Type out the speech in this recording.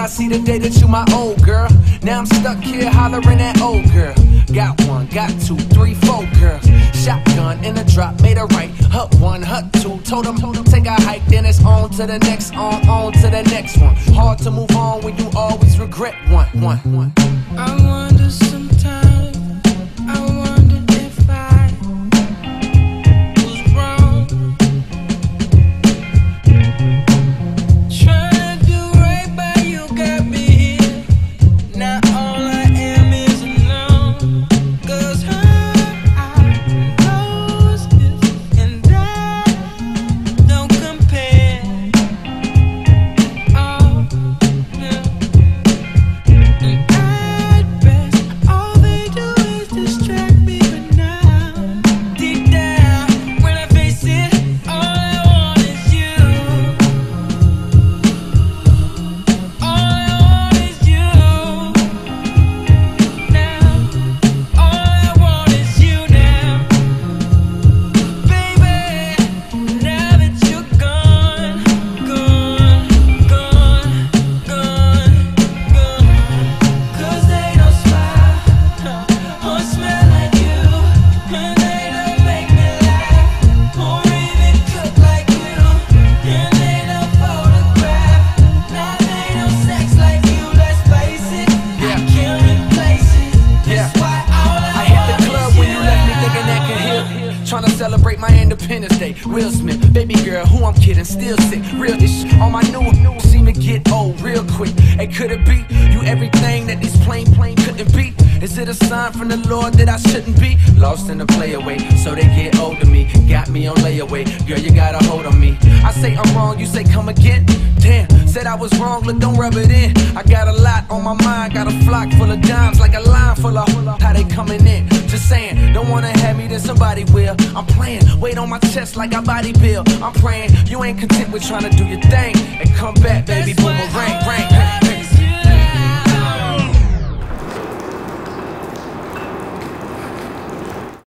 see the day that you my old girl. Now I'm stuck here hollering at old girl. Got one, got two, three, four girls. Shotgun in a drop, made a right. Hut one, hut two, told them take a hike. Then it's on to the next, on to the next one. Hard to move on when you always regret one. I wonder sometimes, I wonder if I was wrong. Trying to do right by you got me here. Now all I am is alone. 'Cause her eyes and I don't compare. Oh, yeah. And at best, all they do is distract me. But now, deep down, when I face it, all I want is you. All I want is you. Now, all I want is you now. Baby, now that you're gone, gone, gone, gone, gone. 'Cause they don't smile or smell like you, and they don't make me laugh or even cook like you, and they don't photograph. Now they don't sex like you. Let's face it, I can't replace it. That's why all I I hit the want club is when you left me you. thinking that could heal. Tryna celebrate my Independence Day. Will Smith, baby girl, who I'm kidding, still sick. Real ish on my new seem to get old real quick. Hey, could it be you everything that these plain couldn't be? Is it a sign from the Lord that I shouldn't be? Lost in the playaway, so they get old to me. Got me on layaway, girl, you got a hold on me. I say I'm wrong, you say come again. Damn, said I was wrong, look, don't rub it in. I got a lot on my mind, got a flock full of dimes, like a line full of how they coming in. Just saying, don't wanna have me, then somebody will. I'm playing, weight on my chest like a body bill. I'm praying, you ain't content with trying to do your thing. And come back, baby, That's why boomerang, all ring. I